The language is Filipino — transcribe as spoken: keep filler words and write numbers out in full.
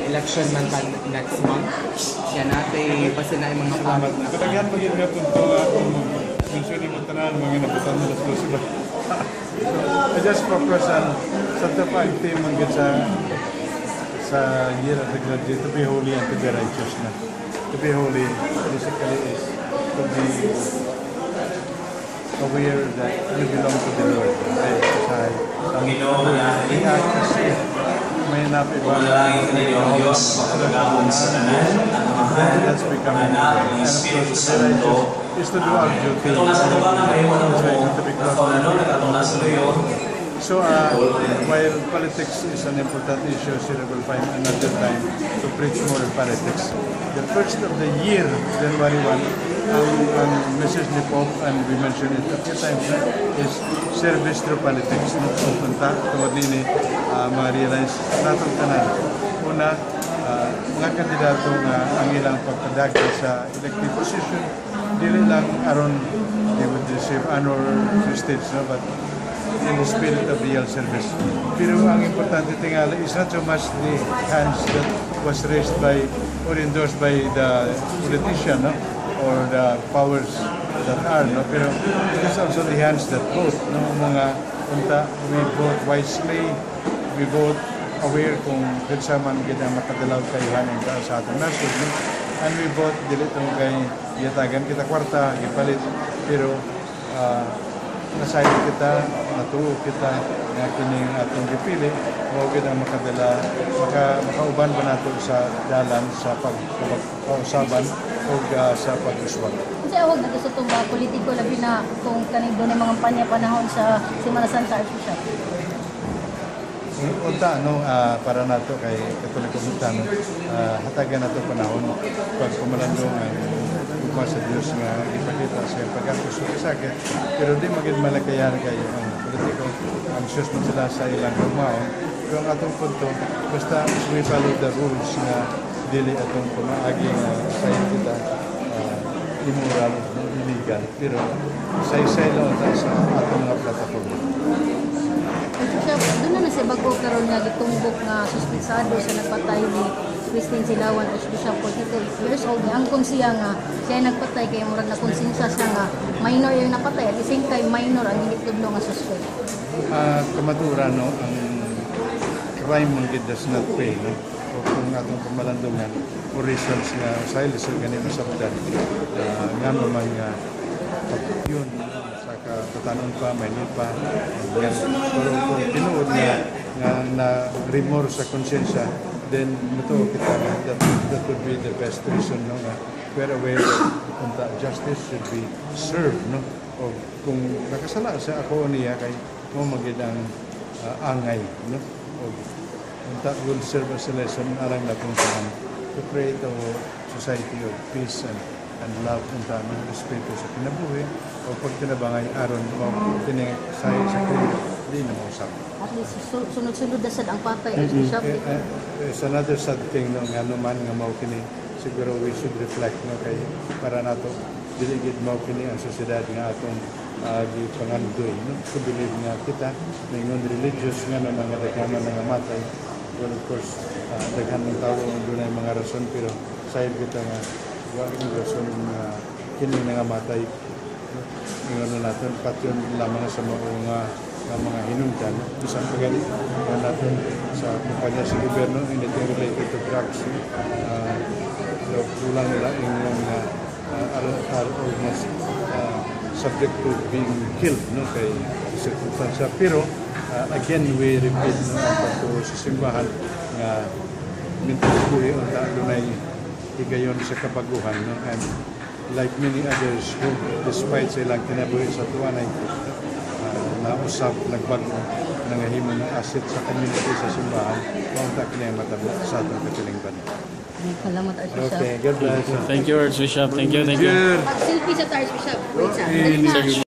election man pa next month. Yan natin pa sila yung mga salamat na. Katagyan maging nga punto nga kung mention yung tanan mga nabutan mo sa siba. I just focus on sa tapang team mga sa sa year of the God to be holy and to be righteous na. To be holy basically is to be aware that you belong to the Lord. Ay, sa Panginoon na iyak kasi may napibang ng Diyos pagkagamon sa tanan at mahal that's becoming and of course to be righteous is to do our duty. Ito nasa tubangan kayo mo ng to be nasa luyo. So, uh, while politics is an important issue, Sir will find another time to preach more on politics. The first of the year, January first, ang, ang message ni Pope, and we mentioned it a few times, is service through politics. Pupunta, tungod din uh, ma-realize natong tanan. Una, uh, mga kandidato nga ang ilang pagpadagay sa elective position, dili lang aron they would receive honor prestige, no? But in the spirit of real service. Pero ang importante tingala is not so much the hands that was raised by or endorsed by the politician, no? Or the powers that are, no? Pero it is also the hands that vote, no? Mga unta, we vote wisely, we vote aware kung kinsa man gid ang makadalaw kay hanin ka sa atong nasod, no? And we vote dili tong kay yatagan kita kwarta, gipalit, pero uh, nasayod kita, natuo kita nga kining atong gipili, mao gid ang makadala, maka makauban ba nato sa dalan sa pagkausaban o uh, sa pag-uswag. Kasi awag na sa itong uh, politiko, labi na kung kaning doon mga kampanya panahon sa Semana Santa, Archbishop. Unta, no, uh, para nato kay Katoliko Butano, uh, hatagan nato panahon pag kumalandong ang ugma sa Diyos nga ipakita sa pagkakuso sa sakit, pero di maging malakayan kayo ang politiko, anxious man sila sa ilang gumaon. Pero ang atong punto, basta we follow the rules nga dili atong pumaagi nga sayo kita uh, immoral, illegal, pero say-say lang sa atong mga plataforma. Doon na na siya bago karon nga gitumbok nga suspitsado sa nagpatay ni Christine Silawan, Archbishop, forty-two years old. Angkon siya nga siya nagpatay kay murag na konsensya siya nga minor yung napatay, at the same time minor ang hinitudlo nga suspect. Uh, kamaturan, no, ang crime man does not pay, no? O kung atong pamalandungan for reasons nga sa ilisod ganito masabdan, uh, nga naman nga yun sa katanon pa, minor pa, yan. Pero kung tinuod nga nga na remorse sa konsensya, then mutuo kita nga that, that would be the best reason, no, nga we're aware that that justice should be served, no? O kung nakasala sa ako niya kay mo magid ang uh, angay, no? O that will serve as a lesson alang na kung saan to create a society of peace and and love and ng respeto sa kinabuhi o pag tinabangay aron mo tining sa sa kanya di na mausap. At least sunod-sunod na sad ang patay, Mm-hmm. Archbishop. Uh, uh, it's another sad thing, no, nga naman nga mao kini siguro we should reflect, no, kay para nato dili gid mao kini ang sosyedad nga atong uh, di pangandoy, no, to believe nga kita ningon religious nga na mga daghanan nga matay. Well, of course, uh, daghan ng tao ang dunay mga rason, pero sayod kita nga wa ang rason nga kini nga matay, no? Ingon natin patyon lamang sa mga nga mga hinungdan, isang pagani natin sa kumpanya sa gobyerno anything related to drugs, uh, so kulang nila yung uh, uh, are, are almost uh, subject to being killed, no, kay sirkunstansya. Pero uh, again we repeat, no, ang pagtuo sa simbahan nga mintas buhi ang dunay higayon sa kabaguhan, no, and like many others who despite sa ilang kinabuhi sa tuwanay uh, na usab nagbago nangahimo ng asset sa community sa simbahan, maunta kini ang matabo sa atong katilingban. Salamat, Archbishop. Okay, God bless. Thank you, Archbishop. Thank you, thank you. Selfie sa Archbishop. Wait, sir.